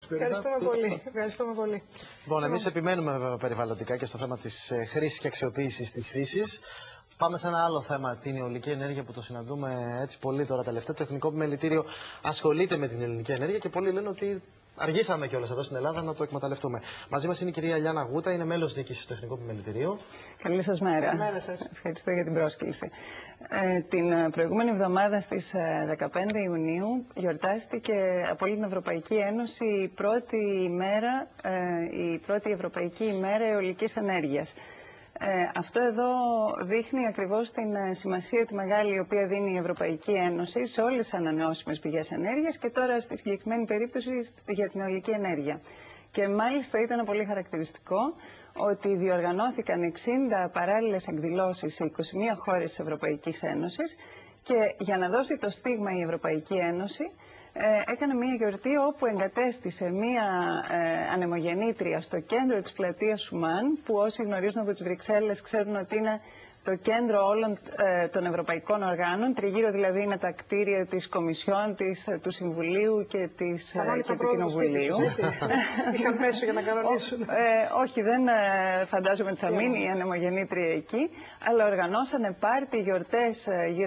Ευχαριστούμε πολύ. Ευχαριστούμε πολύ. Λοιπόν, εμείς επιμένουμε βέβαια περιβαλλοντικά και στο θέμα της χρήσης και αξιοποίησης της φύσης. Πάμε σε ένα άλλο θέμα, την αιωλική ενέργεια που το συναντούμε έτσι πολύ τώρα τελευταία. Το Τεχνικό Επιμελητήριο ασχολείται με την αιωλική ενέργεια και πολλοί λένε ότι αργήσαμε κιόλας εδώ στην Ελλάδα να το εκμεταλλευτούμε. Μαζί μας είναι η κυρία Λιάννα Γούτα, είναι μέλος διοίκησης του Τεχνικού Επιμελητηρίου. Καλή σας μέρα. Καλημέρα σας. Ευχαριστώ για την πρόσκληση. Την προηγούμενη εβδομάδα στις 15 Ιουνίου γιορτάστηκε από όλη την Ευρωπαϊκή Ένωση η πρώτη Ευρωπαϊκή ημέρα αιωλικής ενέργειας. Αυτό εδώ δείχνει ακριβώς την σημασία τη μεγάλη η οποία δίνει η Ευρωπαϊκή Ένωση σε όλες τις ανανεώσιμες πηγές ενέργειας και τώρα στη συγκεκριμένη περίπτωση για την αιωλική ενέργεια. Και μάλιστα ήταν πολύ χαρακτηριστικό ότι διοργανώθηκαν 60 παράλληλες εκδηλώσεις σε 21 χώρες της Ευρωπαϊκής Ένωσης και για να δώσει το στίγμα η Ευρωπαϊκή Ένωση έκανε μια γιορτή όπου εγκατέστησε μια ανεμογεννήτρια στο κέντρο της πλατείας Σουμάν, που όσοι γνωρίζουν από τις Βρυξέλλες ξέρουν ότι είναι το κέντρο όλων των ευρωπαϊκών οργάνων. Τριγύρω δηλαδή είναι τα κτίρια της Κομισιόν, του Συμβουλίου και του Κοινοβουλίου. Είχαν μέσο για να κανονίσουν. Όχι, δεν φαντάζομαι ότι θα μείνει η ανεμογεννήτρια εκεί, αλλά οργανώσανε πάρτι, γιορτές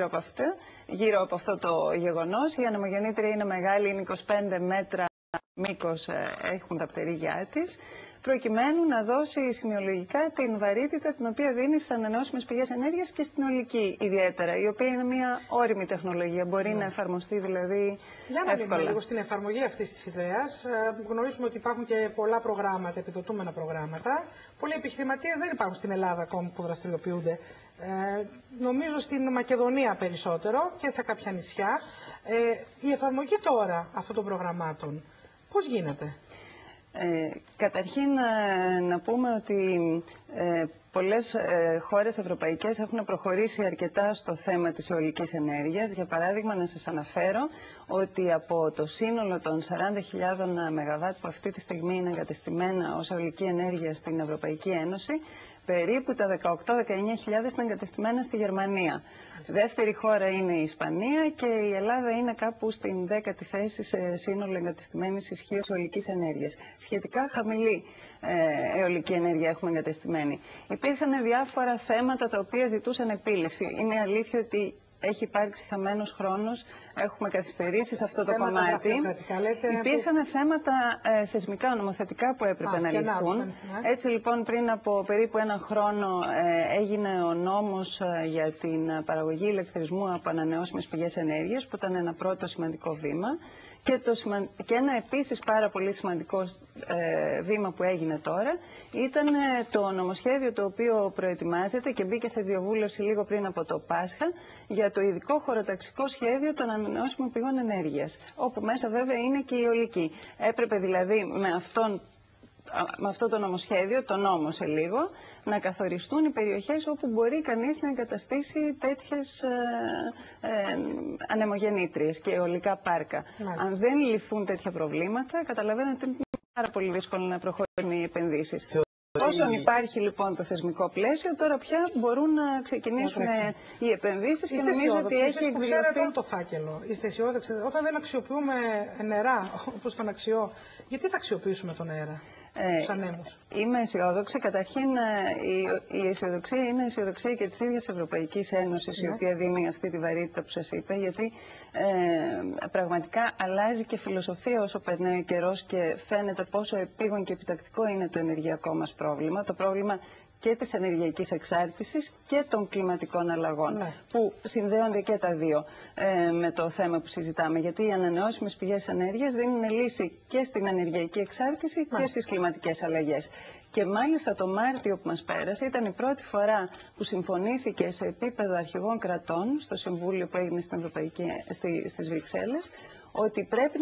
γύρω από αυτό το γεγονός. Η ανεμογεννήτρια είναι μεγάλη, είναι 25 μέτρα μήκος, έχουν τα πτερίγια της, προκειμένου να δώσει σημειολογικά την βαρύτητα την οποία δίνει στις ανανεώσιμες πηγές ενέργειας και στην αιωλική ιδιαίτερα, η οποία είναι μια ώριμη τεχνολογία, μπορεί να εφαρμοστεί δηλαδή για να δούμε λίγο στην εφαρμογή αυτής της ιδέας. Γνωρίζουμε ότι υπάρχουν και πολλά προγράμματα, επιδοτούμενα προγράμματα. Πολλοί επιχειρηματίες δεν υπάρχουν στην Ελλάδα ακόμη που δραστηριοποιούνται. Νομίζω στην Μακεδονία περισσότερο και σε κάποια νησιά. Η εφαρμογή τώρα αυτών των προγραμμάτων πώς γίνεται? Καταρχήν να πούμε ότι πολλές χώρες ευρωπαϊκές έχουν προχωρήσει αρκετά στο θέμα της αιωλικής ενέργειας. Για παράδειγμα, να σας αναφέρω ότι από το σύνολο των 40.000 ΜΒ που αυτή τη στιγμή είναι εγκατεστημένα ως αιωλική ενέργεια στην Ευρωπαϊκή Ένωση, περίπου τα 18-19.000 είναι εγκατεστημένα στη Γερμανία. Δεύτερη χώρα είναι η Ισπανία και η Ελλάδα είναι κάπου στην 10η θέση σε σύνολο εγκατεστημένης ισχύως αιωλικής ενέργειας. Σχετικά χαμηλή αιωλική ενέργεια έχουμε εγκατεστημένη. Υπήρχαν διάφορα θέματα τα οποία ζητούσαν επίλυση. Είναι αλήθεια ότι έχει υπάρξει χαμένος χρόνος, έχουμε καθυστερήσει σε αυτό το κομμάτι. Υπήρχαν θέματα θεσμικά, νομοθετικά που έπρεπε να λυθούν. Έτσι λοιπόν πριν από περίπου ένα χρόνο έγινε ο νόμος για την παραγωγή ηλεκτρισμού από ανανεώσιμες πηγές ενέργειας, που ήταν ένα πρώτο σημαντικό βήμα. Και ένα επίσης πάρα πολύ σημαντικό βήμα που έγινε τώρα ήταν το νομοσχέδιο το οποίο προετοιμάζεται και μπήκε σε διαβούλευση λίγο πριν από το Πάσχα για το ειδικό χωροταξικό σχέδιο των ανανεώσιμων πηγών ενέργειας, όπου μέσα βέβαια είναι και η αιωλική. Έπρεπε δηλαδή με αυτό το νομοσχέδιο, το νόμο σε λίγο, να καθοριστούν οι περιοχές όπου μπορεί κανείς να εγκαταστήσει τέτοιες ανεμογεννήτριες και αιωλικά πάρκα. Αν δεν λυθούν τέτοια προβλήματα, καταλαβαίνετε ότι είναι πάρα πολύ δύσκολο να προχωρήσουν οι επενδύσεις. Όσον υπάρχει λοιπόν το θεσμικό πλαίσιο, τώρα πια μπορούν να ξεκινήσουν οι επενδύσεις και νομίζω ότι έχει εκδηλωθεί. Ξέρετε όλο το φάκελο. Είστε αισιόδοξοι? Όταν δεν αξιοποιούμε νερά όπως τον αξιώ, γιατί θα αξιοποιήσουμε τον αέρα? Είμαι αισιόδοξη. Καταρχήν, η αισιοδοξία είναι η αισιοδοξία και της ίδιας Ευρωπαϊκής Ένωσης, η οποία δίνει αυτή τη βαρύτητα που σας είπα, γιατί πραγματικά αλλάζει και φιλοσοφία όσο περνάει ο καιρός και φαίνεται πόσο επίγον και επιτακτικό είναι το ενεργειακό μας πρόβλημα. Το πρόβλημα και της ενεργειακής εξάρτησης και των κλιματικών αλλαγών, που συνδέονται και τα δύο με το θέμα που συζητάμε. Γιατί οι ανανεώσιμες πηγές ενέργειας δίνουν λύση και στην ενεργειακή εξάρτηση και στις κλιματικές αλλαγές. Και μάλιστα το Μάρτιο που μας πέρασε ήταν η πρώτη φορά που συμφωνήθηκε σε επίπεδο αρχηγών κρατών στο Συμβούλιο που έγινε στις Βρυξέλλες ότι πρέπει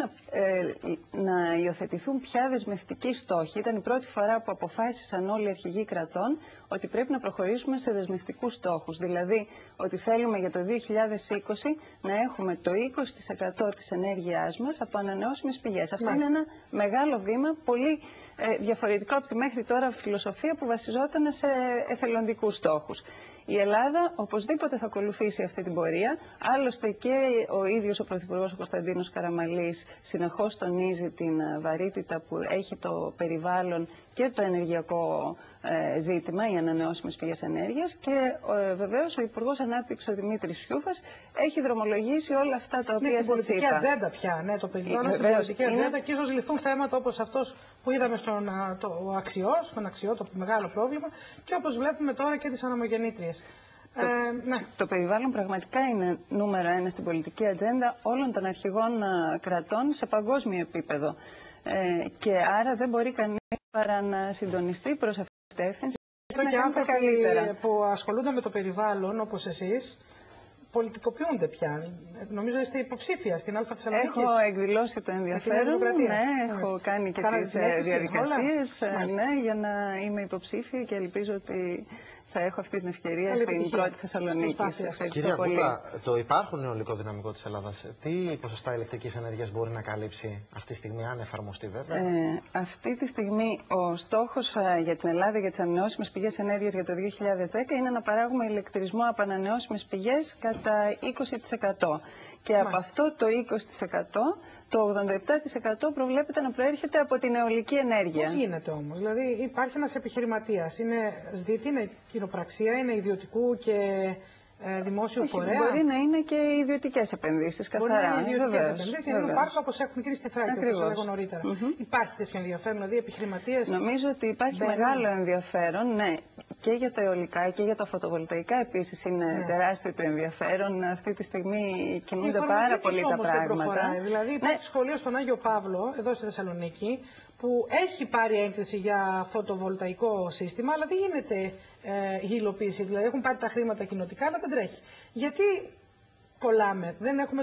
να υιοθετηθούν πια δεσμευτικοί στόχοι. Ήταν η πρώτη φορά που αποφάσισαν όλοι οι αρχηγοί κρατών ότι πρέπει να προχωρήσουμε σε δεσμευτικούς στόχους. Δηλαδή ότι θέλουμε για το 2020 να έχουμε το 20% της ενέργειάς μας από ανανεώσιμες πηγές. Αυτό είναι ένα μεγάλο βήμα, πολύ διαφορετικό από τη μέχρι τώρα φιλοσοφία που βασιζόταν σε εθελοντικούς στόχους. Η Ελλάδα οπωσδήποτε θα ακολουθήσει αυτή την πορεία. Άλλωστε και ο ίδιος ο Πρωθυπουργός ο Κωνσταντίνος Καραμανλής συνεχώς τονίζει την βαρύτητα που έχει το περιβάλλον και το ενεργειακό ζήτημα, οι ανανεώσιμες πηγές ενέργειας, και βεβαίως ο Υπουργός Ανάπτυξης ο Δημήτρης Σιούφας έχει δρομολογήσει όλα αυτά τα οποία σας είπα. Είναι στην πολιτική ατζέντα πια, ναι, το περιβάλλον στην πολιτική ατζέντα, και ίσως λυθούν θέματα όπως αυτός που είδαμε στον Αξιό, το μεγάλο πρόβλημα, και όπως βλέπουμε τώρα και τις αναμογεννήτριες. Ναι. Το περιβάλλον πραγματικά είναι νούμερο 1 στην πολιτική ατζέντα όλων των αρχηγών κρατών σε παγκόσμιο επίπεδο. Και άρα δεν μπορεί κανείς παρά να συντονιστεί προς αυτή την κατεύθυνση. Και άνθρωποι που ασχολούνται με το περιβάλλον, όπως εσείς, πολιτικοποιούνται πια. Νομίζω είστε υποψήφια στην Α Θεσσαλονίκης. Έχω εκδηλώσει το ενδιαφέρον, ναι, έχω κάνει και τις διαδικασίες για να είμαι υποψήφια και ελπίζω ότι θα έχω αυτή την ευκαιρία στην πρώτη Θεσσαλονίκη. Κυρία Κούκα, το υπάρχον αιωλικό δυναμικό της Ελλάδας, τι ποσοστά ηλεκτρικής ενέργειας μπορεί να καλύψει αυτή τη στιγμή, αν εφαρμοστεί βέβαια? Αυτή τη στιγμή ο στόχος για την Ελλάδα για τις ανανεώσιμες πηγές ενέργειας για το 2010 είναι να παράγουμε ηλεκτρισμό από ανανεώσιμες πηγές κατά 20%. Και από αυτό το 20%, το 87% προβλέπεται να προέρχεται από την αιωλική ενέργεια. Πώς γίνεται όμως? Δηλαδή υπάρχει ένας επιχειρηματίας, είναι ΣΔΙΤ, είναι κοινοπραξία, είναι ιδιωτικού και δημόσιου φορέα. Μπορεί να είναι και ιδιωτικές επενδύσεις, καθαρά. Μπορεί να είναι ιδιωτικές επενδύσεις, να γίνουν πάρκο όπως έχουν γίνει στη Θράκη, όπως έλεγα νωρίτερα. Υπάρχει τέτοιο ενδιαφέρον, δηλαδή επιχειρηματίες? Νομίζω ότι υπάρχει μεγάλο ενδιαφέρον, ναι, και για τα αιωλικά και για τα φωτοβολταϊκά επίσης είναι τεράστιο το ενδιαφέρον. Αυτή τη στιγμή κινούνται πάρα πολύ τα πράγματα. Δηλαδή υπάρχει σχολείο στον Άγιο Παύλο, εδώ στη Θεσσαλονίκη, που έχει πάρει έγκριση για φωτοβολταϊκό σύστημα, αλλά δεν γίνεται η υλοποίηση. Δηλαδή έχουν πάρει τα χρήματα κοινοτικά, αλλά δεν τρέχει. Γιατί κολλάμε? Δεν έχουμε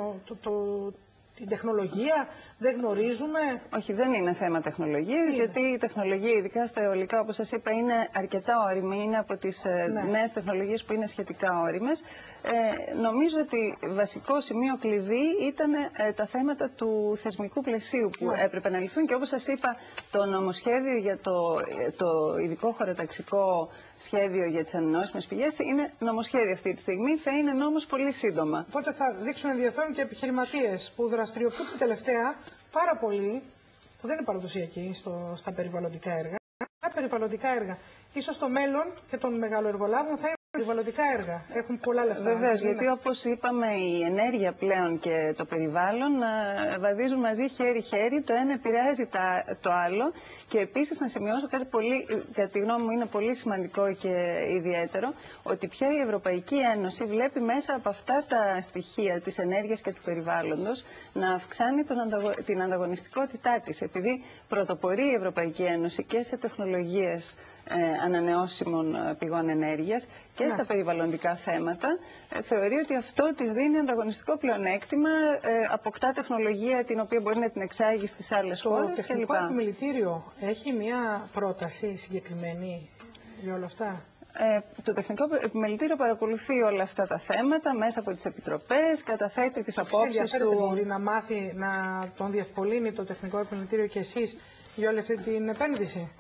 την τεχνολογία, δεν γνωρίζουμε? Όχι, δεν είναι θέμα τεχνολογίας, γιατί η τεχνολογία, ειδικά στα αιωλικά, όπως σας είπα, είναι αρκετά όριμη. Είναι από τις νέες τεχνολογίες που είναι σχετικά όριμες. Νομίζω ότι βασικό σημείο κλειδί ήταν τα θέματα του θεσμικού πλαισίου που έπρεπε να λυθούν, και όπως σας είπα, το νομοσχέδιο για το ειδικό χωροταξικό σχέδιο για τις ανανεώσιμες πηγές είναι νομοσχέδιο αυτή τη στιγμή, θα είναι νόμος πολύ σύντομα. Οπότε θα δείξουν ενδιαφέρον και επιχειρηματίες που δραστηριοποιούνται τελευταία πάρα πολύ, που δεν είναι παραδοσιακοί στα περιβαλλοντικά έργα. Τα περιβαλλοντικά έργα. Ίσως στο μέλλον και των μεγαλοεργολάβων θα είναι περιβαλλοντικά έργα. Έχουν πολλά λεφτά. Βεβαίως, γιατί όπως είπαμε, η ενέργεια πλέον και το περιβάλλον βαδίζουν μαζί χέρι-χέρι, το ένα επηρεάζει το άλλο. Και επίσης να σημειώσω κάτι πολύ, κατά τη γνώμη μου είναι πολύ σημαντικό και ιδιαίτερο, ότι πια η Ευρωπαϊκή Ένωση βλέπει μέσα από αυτά τα στοιχεία της ενέργειας και του περιβάλλοντος να αυξάνει την ανταγωνιστικότητά της. Επειδή πρωτοπορεί η Ευρωπαϊκή Ένωση και σε τεχνολογίες ανανεώσιμων πηγών ενέργειας και στα περιβαλλοντικά θέματα, θεωρεί ότι αυτό της δίνει ανταγωνιστικό πλεονέκτημα, αποκτά τεχνολογία την οποία μπορεί να την εξάγει στις άλλες χώρες κλπ. Το τεχνικό επιμελητήριο έχει μια πρόταση συγκεκριμένη για όλα αυτά? Το τεχνικό επιμελητήριο παρακολουθεί όλα αυτά τα θέματα μέσα από τις επιτροπές, καταθέτει τις απόψεις του. Μπορεί να μάθει, να τον διευκολύνει το τεχνικό επιμελητήριο και εσείς για όλη αυτή την επένδυση?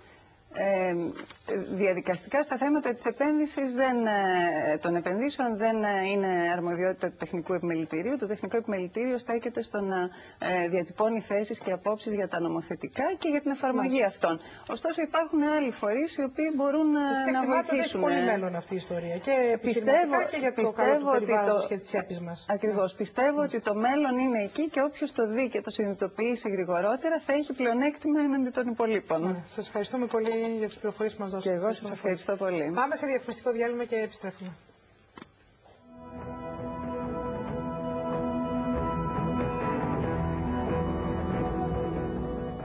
Διαδικαστικά στα θέματα της επένδυσης των επενδύσεων δεν είναι αρμοδιότητα του τεχνικού επιμελητηρίου. Το τεχνικό επιμελητήριο στέκεται στο να διατυπώνει θέσεις και απόψεις για τα νομοθετικά και για την εφαρμογή αυτών. Ωστόσο υπάρχουν άλλοι φορείς οι οποίοι μπορούν να βοηθήσουν. Έχει πολύ μέλλον αυτή η ιστορία και επιχειρηματικά και για το καλό του περιβάλλοντος και της τσέπης μας. Ακριβώς. Πιστεύω ότι το μέλλον είναι εκεί και όποιος το δει και το συνειδητοποιήσει γρηγορότερα θα έχει πλεονέκτημα έναντι των υπολείπων. Σας ευχαριστούμε πολύ για τις πληροφορίες που μας δώσατε. Και εγώ σας ευχαριστώ πολύ. Πάμε σε διαφημιστικό διάλειμμα και επιστρέφουμε.